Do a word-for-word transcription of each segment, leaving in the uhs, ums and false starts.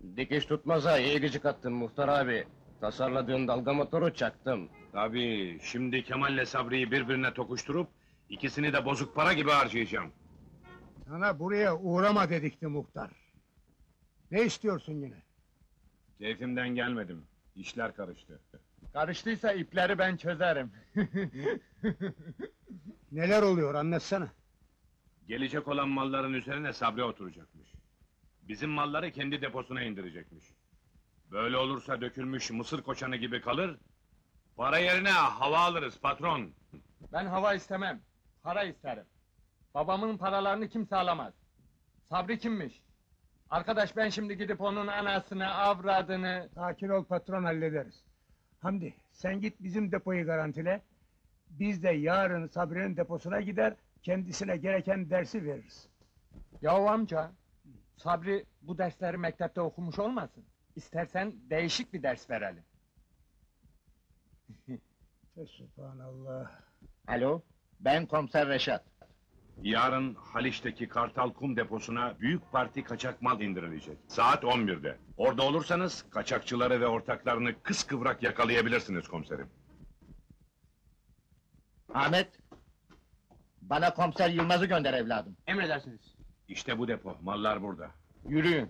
Dikiş tutmaza iyi gıcık attın muhtar abi. Tasarladığın dalga motoru çaktım. Tabii, şimdi Kemal'le Sabri'yi birbirine tokuşturup... ...ikisini de bozuk para gibi harcayacağım. Sana buraya uğrama dedikti muhtar. Ne istiyorsun yine? Keyfimden gelmedim, işler karıştı. Karıştıysa ipleri ben çözerim. Neler oluyor anlatsana. Gelecek olan malların üzerine Sabri oturacakmış. Bizim malları kendi deposuna indirecekmiş. Böyle olursa dökülmüş mısır koçanı gibi kalır... ...para yerine hava alırız patron. Ben hava istemem, para isterim. Babamın paralarını kimse alamaz. Sabri kimmiş? Arkadaş ben şimdi gidip onun anasını, avradını... Sakin ol patron, hallederiz. Hamdi, sen git bizim depoyu garantile. Biz de yarın Sabri'nin deposuna gider... ...kendisine gereken dersi veririz. Yahu amca, Sabri bu dersleri mektepte okumuş olmasın? İstersen değişik bir ders verelim. Fesubhanallah. Alo, ben komiser Reşat. Yarın Haliç'teki Kartal Kum deposuna büyük parti kaçak mal indirilecek. Saat on birde. Orada olursanız kaçakçıları ve ortaklarını kıskıvrak yakalayabilirsiniz komiserim. Ahmet, bana komiser Yılmaz'ı gönder evladım. Emredersiniz. İşte bu depo, mallar burada. Yürüyün.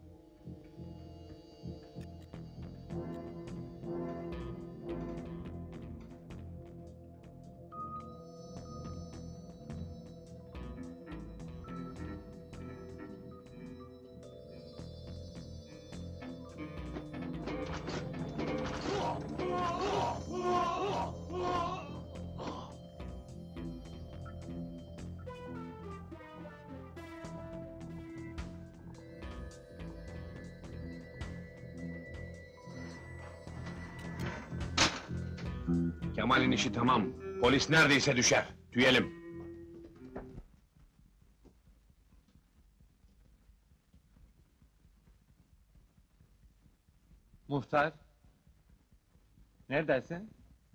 Kemal'in işi tamam. Polis neredeyse düşer. Tüyelim. Muhtar. Neredesin?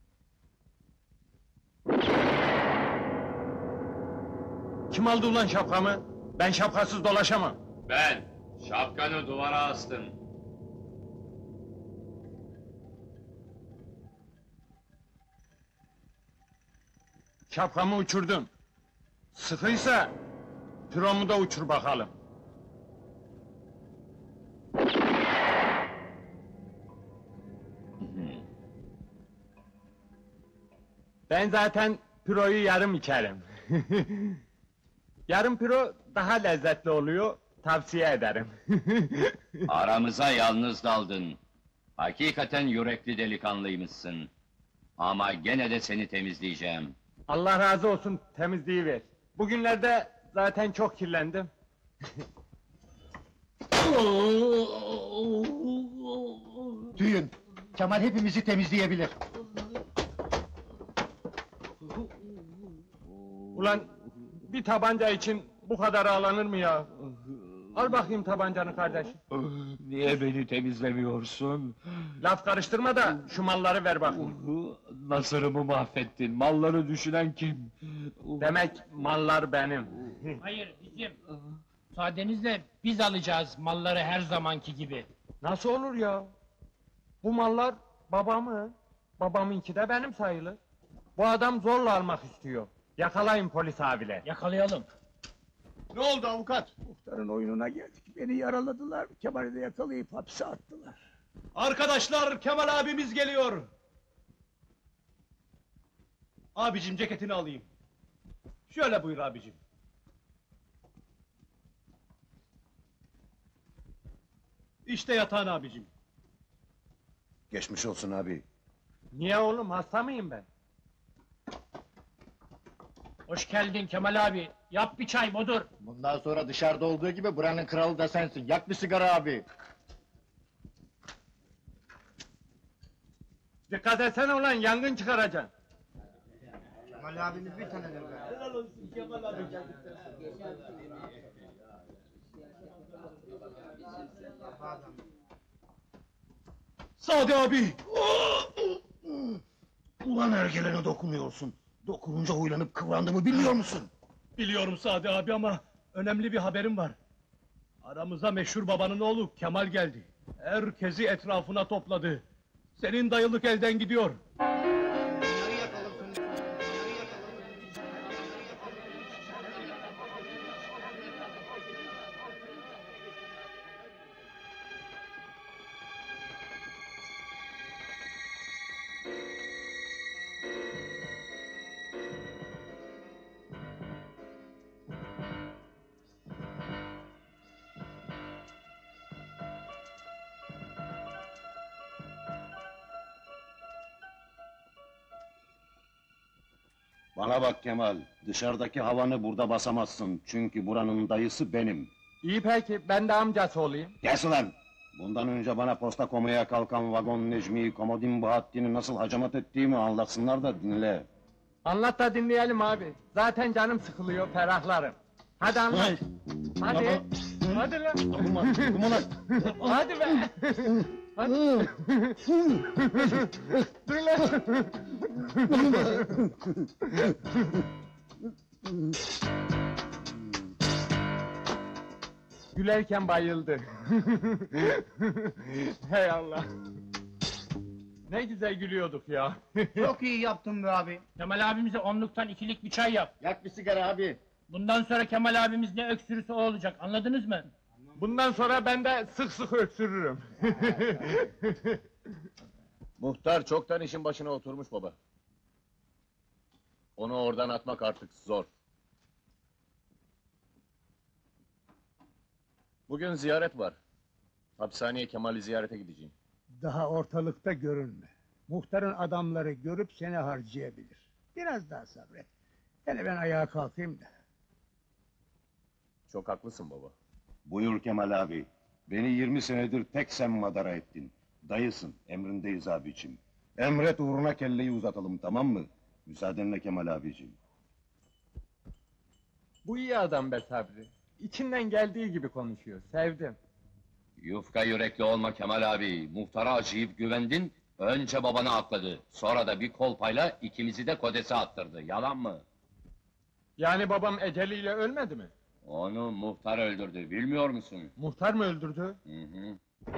Kim aldı ulan şapkamı? Ben şapkasız dolaşamam. Ben, şapkanı duvara astım. Şapkamı uçurdum. Sıkıysa, piromu da uçur bakalım. Ben zaten piroyu yarım içerim. Yarım piro daha lezzetli oluyor, tavsiye ederim. Aramıza yalnız daldın. Hakikaten yürekli delikanlıymışsın. Ama gene de seni temizleyeceğim. Allah razı olsun, temizliği ver. Bugünlerde zaten çok kirlendim. Tüyün, Kemal hepimizi temizleyebilir. Ulan, bir tabanca için bu kadar ağlanır mı ya? Al bakayım tabancanı kardeşim. Niye beni temizlemiyorsun? Laf karıştırma da şu malları ver bakayım. Nasırımı mahvettin, malları düşünen kim? Demek mallar benim. Hayır, bizim. Müsaadenizle biz alacağız malları her zamanki gibi. Nasıl olur ya? Bu mallar babamın, babamınki de benim sayılır. Bu adam zorla almak istiyor. Yakalayın polis abiler. Yakalayalım. Ne oldu avukat? Muhtarın oyununa geldik. Beni yaraladılar. Kemal'i de yakalayıp hapse attılar. Arkadaşlar, Kemal abimiz geliyor. Abicim ceketini alayım. Şöyle buyur abicim. İşte yatağın abicim. Geçmiş olsun abi. Niye oğlum, hasta mıyım ben? Hoş geldin Kemal abi. Yap bir çay Bodur. Bundan sonra dışarıda olduğu gibi buranın kralı da sensin. Yak bir sigara abi. Dikkat etsene ulan, yangın çıkaracaksın. Kemal abimiz bir tane de ver. Helal olsun Kemal abi. Sadi abi! Ulan ergelene dokunuyorsun. Dokununca huylanıp kıvrandığımı bilmiyor musun? Biliyorum Sadi abi ama önemli bir haberim var. Aramıza meşhur babanın oğlu Kemal geldi. Herkesi etrafına topladı. Senin dayılık elden gidiyor. Bana bak Kemal, dışarıdaki havanı burada basamazsın. Çünkü buranın dayısı benim. İyi peki, ben de amcası olayım. Kes ulan! Bundan önce bana posta komaya kalkan vagon Necmi'yi, Komodin Bahattin'i nasıl hacamat ettiğimi anlatsınlar da dinle. Anlat da dinleyelim abi. Zaten canım sıkılıyor, ferahlarım. Hadi anlat. Hadi. Hadi lan. Dokunma, dokunma lan! Hadi be. Hadi. Dur lan. Gülerken bayıldı. Hey Allah. Ne güzel gülüyorduk ya. Çok iyi yaptın be abi. Kemal abimize onluktan ikilik bir çay yap. Yak bir sigara abi. Bundan sonra Kemal abimiz ne öksürürse o olacak, anladınız mı? Bundan sonra ben de sık sık öksürürüm. Muhtar çoktan işin başına oturmuş baba. Onu oradan atmak artık zor. Bugün ziyaret var. Hapishaneye Kemal'i ziyarete gideceğim. Daha ortalıkta görünme. Muhtarın adamları görüp seni harcayabilir. Biraz daha sabret. Hele ben ayağa kalkayım da. Çok haklısın baba. Buyur Kemal abi. Beni yirmi senedir tek sen madara ettin. Dayısın, emrindeyiz abicim. Emret uğruna kelleyi uzatalım, tamam mı? Müsaadenle Kemal abicim. Bu iyi adam be Sabri. İçinden geldiği gibi konuşuyor, sevdim. Yufka yürekli olma Kemal abi. Muhtara acıyıp güvendin, önce babanı akladı. Sonra da bir kolpayla ikimizi de kodese attırdı. Yalan mı? Yani babam eceliyle ölmedi mi? Onu muhtar öldürdü, bilmiyor musun? Muhtar mı öldürdü? Hı hı.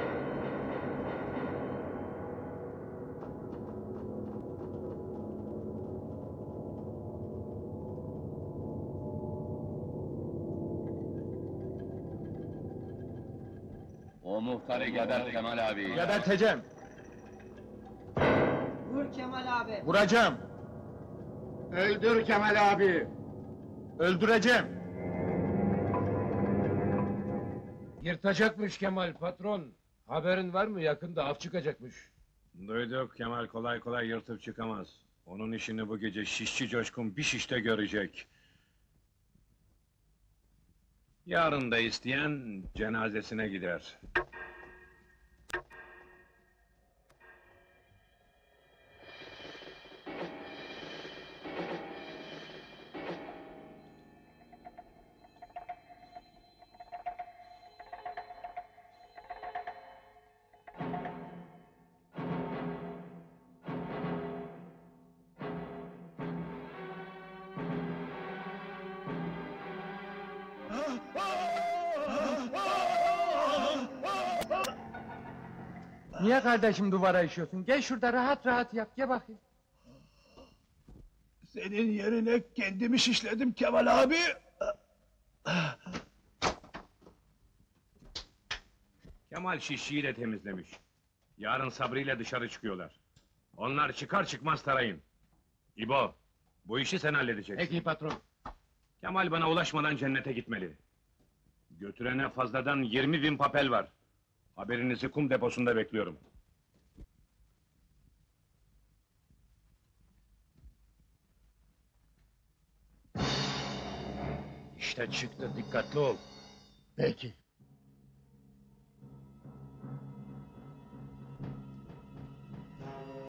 O muhtarı gebert Kemal abi. Geberteceğim, Vur Kemal abi. vuracağım, Öldür Kemal abi. öldüreceğim. Yırtacakmış Kemal patron. Haberin var mı? Yakında av çıkacakmış. Duyduk, Kemal kolay kolay yırtıp çıkamaz. Onun işini bu gece şişçi Coşkun bir şişte görecek. Yarın da isteyen cenazesine gider. Niye kardeşim duvara işiyorsun? Gel şurada rahat rahat yap, gel bakayım. Senin yerine kendimi şişledim Kemal abi. Kemal şişçiyi de temizlemiş. Yarın Sabri ile dışarı çıkıyorlar. Onlar çıkar çıkmaz tarayın. İbo, bu işi sen halledeceksin. Peki patron. Kemal bana ulaşmadan cennete gitmeli. Götürene fazladan yirmi bin papel var. Haberinizi kum deposunda bekliyorum. İşte çıktı, dikkatli ol. Peki.